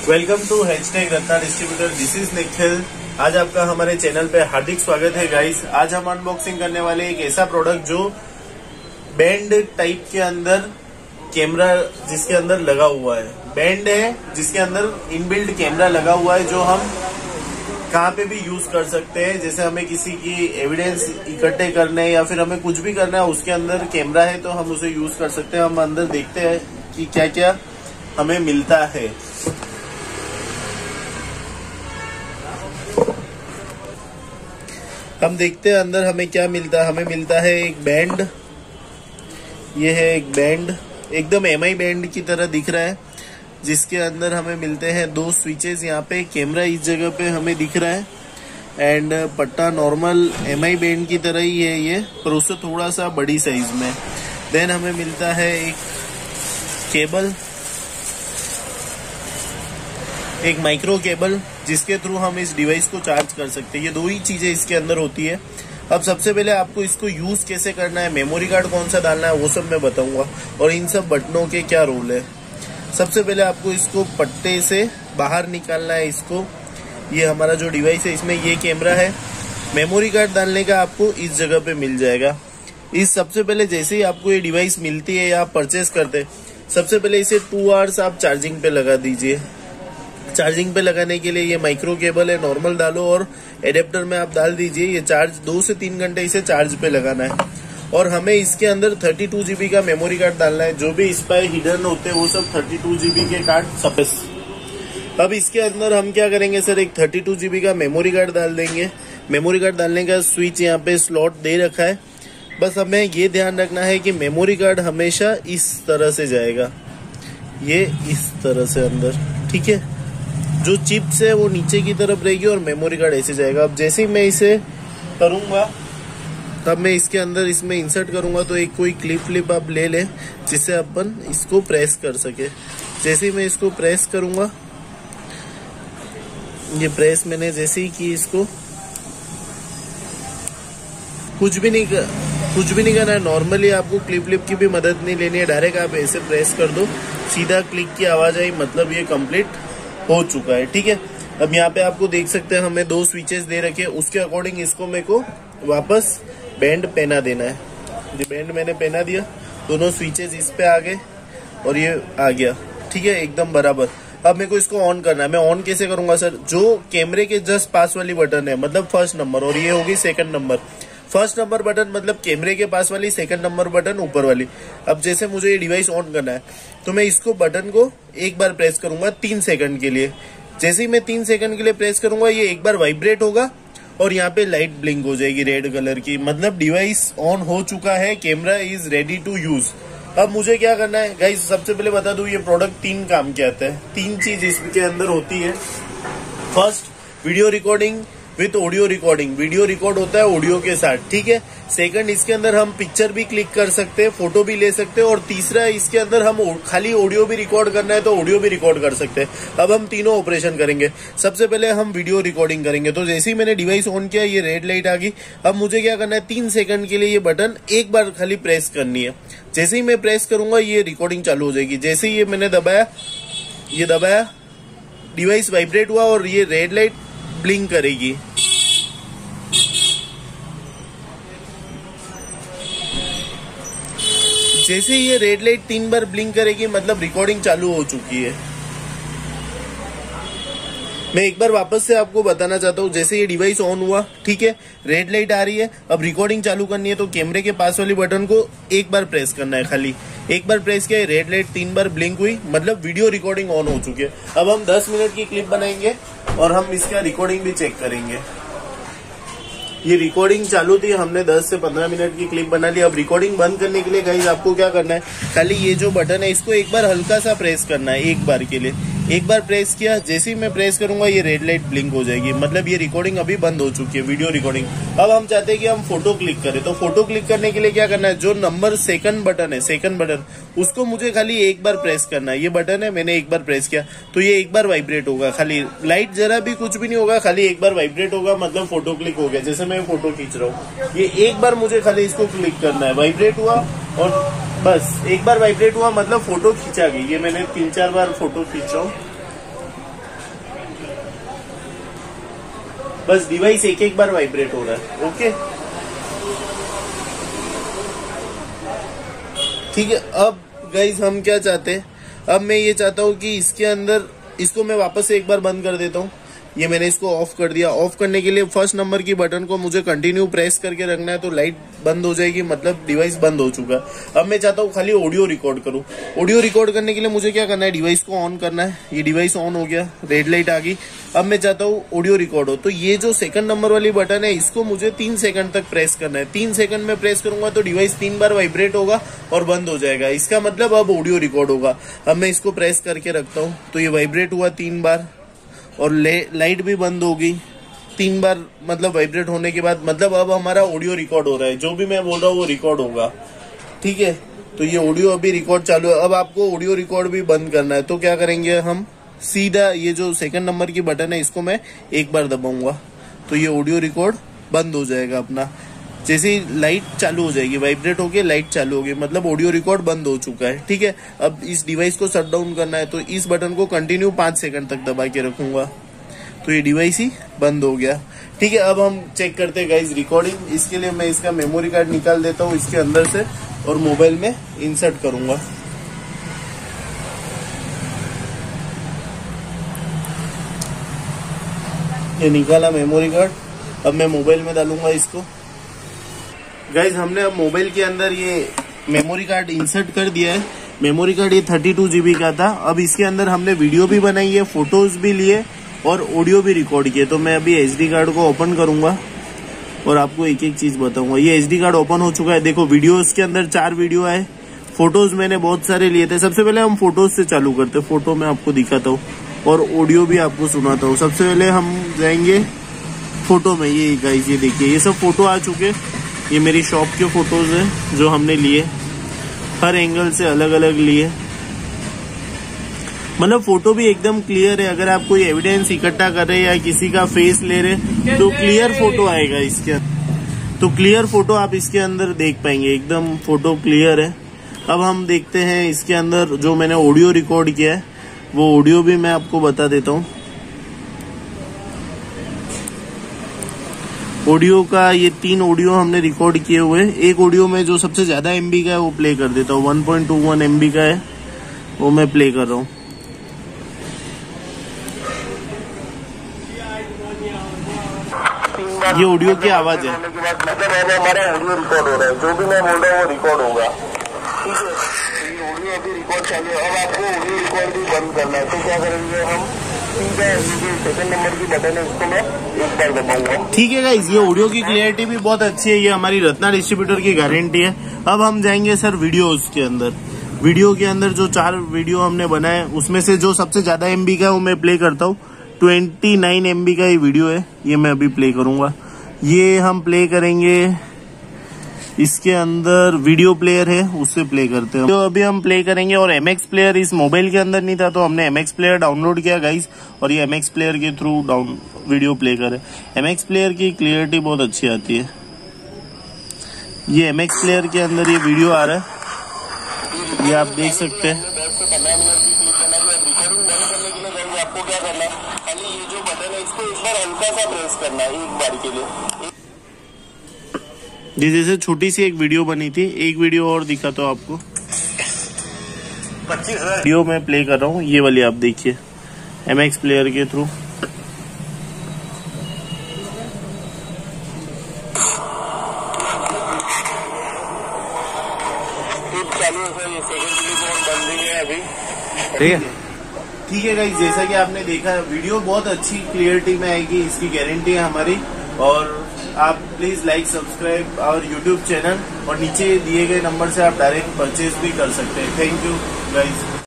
Welcome to hashtag Ratna distributor. This is Nikhil. आज आपका हमारे चैनल पे हार्दिक स्वागत है गाइस। आज हम अनबॉक्सिंग करने वाले एक ऐसा प्रोडक्ट जो बैंड टाइप के अंदर कैमरा जिसके अंदर लगा हुआ है। बैंड है जिसके अंदर इनबिल्ट कैमरा लगा हुआ है जो हम कहाँ पे भी यूज कर सकते हैं। जैसे हमें किसी की एविडेंस इकट्ठे करने या फिर हमें कुछ भी करना है, उसके अंदर कैमरा है तो हम उसे यूज कर सकते हैं। हम अंदर देखते हैं कि क्या क्या हमें मिलता है। हम देखते हैं अंदर हमें क्या मिलता है। हमें मिलता है एक बैंड। ये है एक बैंड, एकदम एमआई बैंड की तरह दिख रहा है, जिसके अंदर हमें मिलते हैं 2 स्विचेस। यहाँ पे कैमरा इस जगह पे हमें दिख रहा है एंड पट्टा नॉर्मल एमआई बैंड की तरह ही है ये, पर उससे थोड़ा सा बड़ी साइज में। देन हमें मिलता है एक केबल, एक माइक्रो केबल, जिसके थ्रू हम इस डिवाइस को चार्ज कर सकते हैं। ये 2 ही चीजें इसके अंदर होती है। अब सबसे पहले आपको इसको यूज कैसे करना है, मेमोरी कार्ड कौन सा डालना है, वो सब मैं बताऊंगा और इन सब बटनों के क्या रोल है। सबसे पहले आपको इसको पट्टे से बाहर निकालना है। इसको, ये हमारा जो डिवाइस है इसमें ये कैमरा है। मेमोरी कार्ड डालने का आपको इस जगह पे मिल जाएगा। इस सबसे पहले जैसे ही आपको ये डिवाइस मिलती है या आप परचेस करते, सबसे पहले इसे 2 आवर्स आप चार्जिंग पे लगा दीजिए। चार्जिंग पे लगाने के लिए ये माइक्रो केबल है, नॉर्मल डालो और एडेप्टर में आप डाल दीजिए। ये चार्ज 2 से 3 घंटे इसे चार्ज पे लगाना है। और हमें इसके अंदर 32 GB का मेमोरी कार्ड डालना है। जो भी इस पर हिडन होते हैं वो सब 32 GB के कार्ड सपेस। अब इसके अंदर हम क्या करेंगे सर, एक 32 GB का मेमोरी कार्ड डाल देंगे। मेमोरी कार्ड डालने का स्विच यहाँ पे स्लॉट दे रखा है। बस हमें ये ध्यान रखना है कि मेमोरी कार्ड हमेशा इस तरह से जाएगा, ये इस तरह से अंदर, ठीक है। जो चिप्स है वो नीचे की तरफ रहेगी और मेमोरी कार्ड ऐसे जाएगा। अब जैसे ही मैं इसे करूंगा तब मैं इसके अंदर इसमें इंसर्ट करूंगा, तो एक कोई क्लिप आप ले लें जिससे अपन इसको प्रेस कर सके। जैसे ही मैं इसको प्रेस करूंगा, ये प्रेस मैंने जैसे ही की, इसको कुछ भी नहीं करना है। नॉर्मली आपको क्लिप की भी मदद नहीं लेनी है, डायरेक्ट आप ऐसे प्रेस कर दो, सीधा क्लिक की आवाज आई, मतलब ये कंप्लीट हो चुका है, ठीक है। अब यहाँ पे आपको देख सकते हैं हमें 2 स्विचेस दे रखे हैं, उसके अकॉर्डिंग इसको मेरे को वापस बैंड पहना देना है। ये बैंड मैंने पहना दिया, दोनों स्विचेस इस पे आ गए और ये आ गया, ठीक है, एकदम बराबर। अब मेरे को इसको ऑन करना है। मैं ऑन कैसे करूंगा सर, जो कैमरे के जस्ट पास वाली बटन है, मतलब फर्स्ट नंबर, और ये होगी second number. First number button मतलब कैमरे के पास वाली, सेकंड नंबर बटन ऊपर वाली। अब जैसे मुझे ये डिवाइस ऑन करना है तो मैं इसको बटन को एक बार प्रेस करूंगा 3 सेकंड के लिए। जैसे ही मैं 3 सेकंड के लिए प्रेस करूंगा, ये एक बार वाइब्रेट होगा और यहाँ पे लाइट ब्लिंक हो जाएगी रेड कलर की, मतलब डिवाइस ऑन हो चुका है, camera is ready to use. अब मुझे क्या करना है गाइस, सबसे पहले बता दूं ये प्रोडक्ट 3 काम के आता है। 3 चीज इसके अंदर होती है। First, video recording with audio recording. Video record होता है ऑडियो के साथ, ठीक है। सेकंड, इसके अंदर हम पिक्चर भी क्लिक कर सकते हैं, फोटो भी ले सकते हैं। और तीसरा, इसके अंदर हम खाली ऑडियो भी रिकॉर्ड करना है तो ऑडियो भी रिकॉर्ड कर सकते हैं। अब हम तीनों ऑपरेशन करेंगे। सबसे पहले हम वीडियो रिकॉर्डिंग करेंगे। तो जैसे ही मैंने डिवाइस ऑन किया, ये रेड लाइट आ गई। अब मुझे क्या करना है, 3 सेकंड के लिए ये बटन एक बार खाली प्रेस करनी है। जैसे ही मैं प्रेस करूंगा ये रिकॉर्डिंग चालू हो जाएगी। जैसे ही ये मैंने दबाया, ये दबाया, डिवाइस वाइब्रेट हुआ और ये रेड लाइट ब्लिंक करेगी। जैसे ही ये रेड लाइट 3 बार ब्लिंक करेगी, मतलब रिकॉर्डिंग चालू हो चुकी है। मैं एक बार वापस से आपको बताना चाहता हूँ, जैसे ये डिवाइस ऑन हुआ, ठीक है, रेड लाइट आ रही है, अब रिकॉर्डिंग चालू करनी है तो कैमरे के पास वाली बटन को एक बार प्रेस करना है। खाली एक बार प्रेस किया, रेड लाइट 3 बार ब्लिंक हुई, मतलब वीडियो रिकॉर्डिंग ऑन हो चुकी है। अब हम 10 मिनट की क्लिप बनाएंगे और हम इसका रिकॉर्डिंग भी चेक करेंगे। ये रिकॉर्डिंग चालू थी, हमने 10 से 15 मिनट की क्लिप बना ली। अब रिकॉर्डिंग बंद करने के लिए गाइस आपको क्या करना है, खाली ये जो बटन है इसको एक बार हल्का सा प्रेस करना है, एक बार के लिए। एक बार प्रेस किया, जैसे ही मैं प्रेस करूंगा ये रेड लाइट ब्लिंक हो जाएगी, मतलब ये रिकॉर्डिंग अभी बंद हो चुकी है, वीडियो रिकॉर्डिंग। अब हम चाहते हैं कि हम फोटो क्लिक करें, तो फोटो क्लिक करने के लिए क्या करना है, जो नंबर सेकंड बटन है, सेकंड बटन, उसको मुझे खाली एक बार प्रेस करना है। ये बटन है, मैंने एक बार प्रेस किया तो ये एक बार वाइब्रेट होगा, खाली लाइट जरा भी कुछ भी नहीं होगा, खाली एक बार वाइब्रेट होगा, मतलब फोटो क्लिक हो गया। जैसे मैं फोटो खींच रहा हूँ, ये एक बार मुझे खाली इसको क्लिक करना है, वाइब्रेट हुआ और बस एक बार वाइब्रेट हुआ, मतलब फोटो खींचा गई। ये मैंने 3-4 बार फोटो खींच रहा हूँ। बस डिवाइस एक एक बार वाइब्रेट हो रहा है। ओके ठीक है। अब गाइज हम क्या चाहते हैं, अब मैं ये चाहता हूँ कि इसके अंदर इसको मैं वापस से एक बार बंद कर देता हूँ। ये मैंने इसको ऑफ कर दिया। ऑफ करने के लिए फर्स्ट नंबर की बटन को मुझे कंटिन्यू प्रेस करके रखना है, तो लाइट बंद हो जाएगी, मतलब डिवाइस बंद हो चुका है। अब मैं चाहता हूँ खाली ऑडियो रिकॉर्ड करूँ। ऑडियो रिकॉर्ड करने के लिए मुझे क्या करना है, डिवाइस को ऑन करना है। ये डिवाइस ऑन हो गया, रेड लाइट आ गई। अब मैं चाहता हूँ ऑडियो रिकॉर्ड हो, तो ये जो सेकंड नंबर वाली बटन है इसको मुझे 3 सेकंड तक प्रेस करना है। 3 सेकंड में प्रेस करूंगा तो डिवाइस 3 बार वाइब्रेट होगा और बंद हो जाएगा। इसका मतलब अब ऑडियो रिकॉर्ड होगा। अब मैं इसको प्रेस करके रखता हूँ, तो ये वाइब्रेट हुआ 3 बार और लाइट भी बंद होगी 3 बार, मतलब वाइब्रेट होने के बाद, मतलब अब हमारा ऑडियो रिकॉर्ड हो रहा है। जो भी मैं बोल रहा हूँ वो रिकॉर्ड होगा। ठीक है, तो ये ऑडियो अभी रिकॉर्ड चालू है। अब आपको ऑडियो रिकॉर्ड भी बंद करना है, तो क्या करेंगे हम, सीधा ये जो सेकंड नंबर की बटन है इसको मैं एक बार दबाऊंगा, तो ये ऑडियो रिकॉर्ड बंद हो जाएगा अपना। जैसे ही लाइट चालू हो जाएगी, वाइब्रेट होके लाइट चालू होगी, मतलब ऑडियो रिकॉर्ड बंद हो चुका है। ठीक है, अब इस डिवाइस को शट डाउन करना है, तो इस बटन को कंटिन्यू 5 सेकंड तक दबा के रखूंगा, तो ये डिवाइस ही बंद हो गया। ठीक है, अब हम चेक करते हैं गाइस रिकॉर्डिंग। इसके लिए मैं इसका मेमोरी कार्ड निकाल देता हूँ इसके अंदर से और मोबाइल में इंसर्ट करूंगा। ये निकाला मेमोरी कार्ड। अब मैं मोबाइल में डालूंगा इसको। गाइज हमने अब मोबाइल के अंदर ये मेमोरी कार्ड इंसर्ट कर दिया है। मेमोरी कार्ड ये 32 GB का था। अब इसके अंदर हमने वीडियो भी बनाई है, फोटोज भी लिए और ऑडियो भी रिकॉर्ड किए। तो मैं अभी SD कार्ड को ओपन करूंगा और आपको एक एक चीज बताऊंगा। ये SD कार्ड ओपन हो चुका है। देखो वीडियोस के अंदर 4 वीडियो है, फोटोज मैंने बहुत सारे लिए थे। सबसे पहले हम फोटोज से चालू करते, फोटो मैं आपको दिखाता हूँ और ऑडियो भी आपको सुनाता हूँ। सबसे पहले हम जाएंगे फोटो में। ये गाइस ये देखिए, ये सब फोटो आ चुके। ये मेरी शॉप के फोटोज है जो हमने लिए, हर एंगल से अलग अलग लिए, मतलब फोटो भी एकदम क्लियर है। अगर आप कोई एविडेंस इकट्ठा कर रहे हैं या किसी का फेस ले रहे तो क्लियर फोटो आएगा इसके अंदर। तो क्लियर फोटो आप इसके अंदर देख पाएंगे, एकदम फोटो क्लियर है। अब हम देखते हैं इसके अंदर जो मैंने ऑडियो रिकॉर्ड किया है, वो ऑडियो भी मैं आपको बता देता हूँ। ऑडियो का ये 3 ऑडियो हमने रिकॉर्ड किए हुए। एक ऑडियो में जो सबसे ज्यादा MB का है वो प्ले कर देता हूँ। 1.21 MB का है, वो मैं प्ले कर रहा हूँ। ये ऑडियो की आवाज है। मतलब हमारा ऑडियो रिकॉर्ड हो रहा है, जो भी मैं बोल रहा हूँ वो रिकॉर्ड होगा। ठीक है, ये ऑडियो अभी रिकॉर्ड चालू है। अब आपको ऑडियो रिकॉर्ड भी बंद करना है, तो क्या करेंगे हम, सेकंड नंबर की बटन है इसको मैं एक बार दबाऊंगा। ठीक है गाइस, ये ऑडियो की क्लियरिटी भी बहुत अच्छी है। ये हमारी रत्ना डिस्ट्रीब्यूटर की गारंटी है। अब हम जाएंगे सर वीडियोस के अंदर। वीडियो के अंदर जो 4 वीडियो हमने बनाए, उसमें से जो सबसे ज्यादा MB का है वो मैं प्ले करता हूँ। 29 MB का ये वीडियो है, ये मैं अभी प्ले करूंगा। ये हम प्ले करेंगे, इसके अंदर वीडियो प्लेयर है उससे प्ले करते हैं। तो अभी हम प्ले करेंगे। और MX प्लेयर इस मोबाइल के अंदर नहीं था, तो हमने MX प्लेयर डाउनलोड किया गाइस, और ये MX प्लेयर के थ्रू वीडियो प्ले करे। MX प्लेयर की क्लियरिटी बहुत अच्छी आती है। ये MX प्लेयर के अंदर ये वीडियो आ रहा है, ये आप देख सकते हैं। आपको क्या करना है, खाली ये जो बटन है इसको एक बार हल्का सा प्रेस करना है, एक बार के लिए। जैसे छोटी सी एक वीडियो बनी थी, एक वीडियो और दिखाता हूँ आपको। 25,000 वीडियो मैं प्ले कर रहा हूँ, ये वाली आप देखिए, MX प्लेयर के थ्रू। चालू है, ये सेकंड वीडियो बन रही है अभी। ठीक है गाइस, जैसा कि आपने देखा वीडियो बहुत अच्छी क्लियरिटी में आएगी, इसकी गारंटी है हमारी। और आप प्लीज लाइक सब्सक्राइब और यूट्यूब चैनल, और नीचे दिए गए नंबर से आप डायरेक्ट परचेज भी कर सकते हैं। Thank you guys.